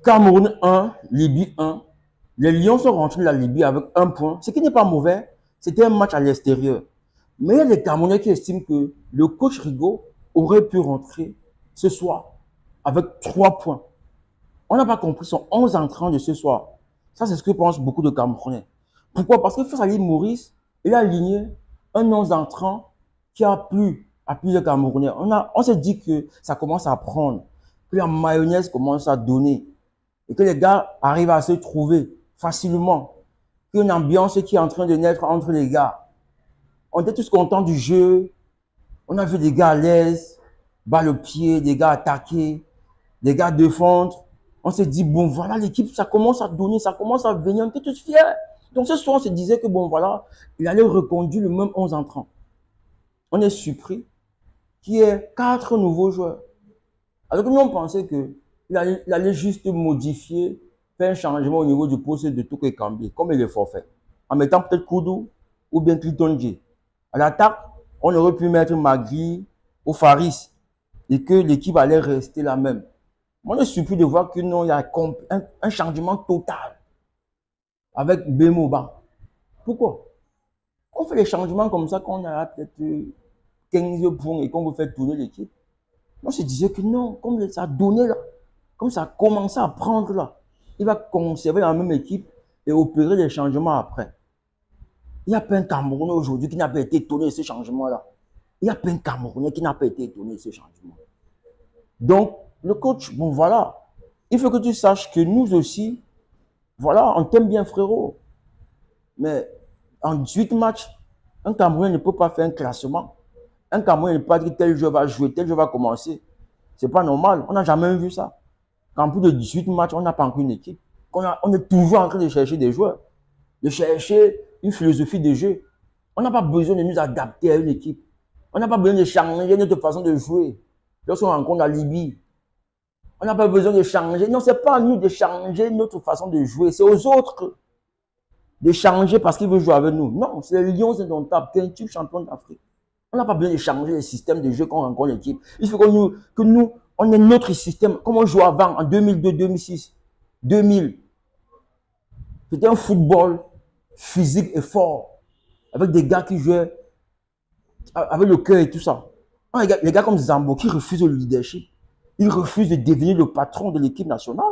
Cameroun 1, Libye 1. Les Lions sont rentrés de la Libye avec 1 point, ce qui n'est pas mauvais. C'était un match à l'extérieur. Mais il y a des Camerounais qui estiment que le coach Rigaud aurait pu rentrer ce soir avec 3 points. On n'a pas compris son 11 entrants de ce soir. Ça, c'est ce que pensent beaucoup de Camerounais. Pourquoi? Parce que face à l'île Maurice, il a aligné un 11 entrants qui a plu à plusieurs Camerounais. On s'est dit que ça commence à prendre, que la mayonnaise commence à donner et que les gars arrivent à se trouver facilement. Qu'il y a une ambiance qui est en train de naître entre les gars. On était tous contents du jeu. On a vu des gars à l'aise, bas le pied, des gars attaquer, des gars défendre. On s'est dit, bon, voilà, l'équipe, ça commence à donner, ça commence à venir. On était tous fiers. Donc ce soir, on se disait que, bon, voilà, il allait reconduire le même 11 entrants. On est surpris qu'il y ait 4 nouveaux joueurs. Alors que nous, on pensait qu'il allait juste modifier, faire un changement au niveau du poste de Toko Ekambi, comme il est forfait. En mettant peut-être Koudou ou bien Tritonji. À l'attaque, on aurait pu mettre Magri ou Faris et que l'équipe allait rester la même. On est surpris de voir que non, il y a un changement total avec Bemoba. Pourquoi? On fait les changements comme ça quand on a peut-être 15 points et qu'on veut faire tourner l'équipe. On se disait que non, comme ça a donné là, comme ça a commencé à prendre là, il va conserver la même équipe et opérer les changements après. Il n'y a pas un Camerounais aujourd'hui qui n'a pas été étonné de ce changement-là. Il n'y a pas un Camerounais qui n'a pas été étonné de ce changement. Donc, le coach, bon voilà, il faut que tu saches que nous aussi, voilà, on t'aime bien frérot. Mais en 18 matchs, un Camerounais ne peut pas faire un classement. Un Camerounais ne peut pas dire tel jeu va jouer, tel jeu va commencer. C'est pas normal, on n'a jamais vu ça. En plus de 18 matchs, on n'a pas encore une équipe. On est toujours en train de chercher des joueurs, de chercher une philosophie de jeu. On n'a pas besoin de nous adapter à une équipe. On n'a pas besoin de changer notre façon de jouer. Lorsqu'on rencontre la Libye, on n'a pas besoin de changer. Non, ce n'est pas à nous de changer notre façon de jouer. C'est aux autres de changer parce qu'ils veulent jouer avec nous. Non, c'est les Lions indomptables, qui est un type champion d'Afrique. On n'a pas besoin de changer le système de jeu quand on rencontre l'équipe. Il faut que nous, on ait notre système, comme on jouait avant, en 2002, 2006, 2000. C'était un football physique et fort, avec des gars qui jouaient avec le cœur et tout ça. Les gars comme Zambo qui refusent le leadership, ils refusent de devenir le patron de l'équipe nationale.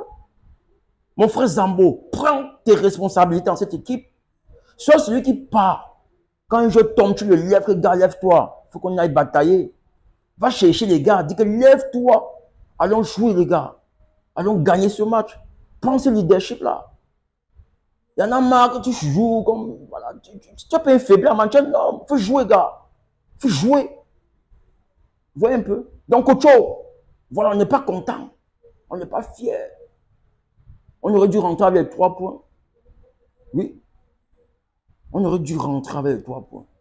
Mon frère Zambo, prends tes responsabilités dans cette équipe. Sois celui qui part. Quand je tombe, tu le lèves, gars, lève-toi. Il faut qu'on aille batailler. Va chercher les gars, dis que lève-toi. Allons jouer les gars. Allons gagner ce match. Prends ce leadership-là. Il y en a marre que tu joues comme... Voilà, tu as pas un faible à Manchester. Non, il faut jouer, gars. Il faut jouer. Vous voyez un peu? Donc, Ocho, voilà, on n'est pas content. On n'est pas fier. On aurait dû rentrer avec 3 points. Oui. On aurait dû rentrer avec 3 points.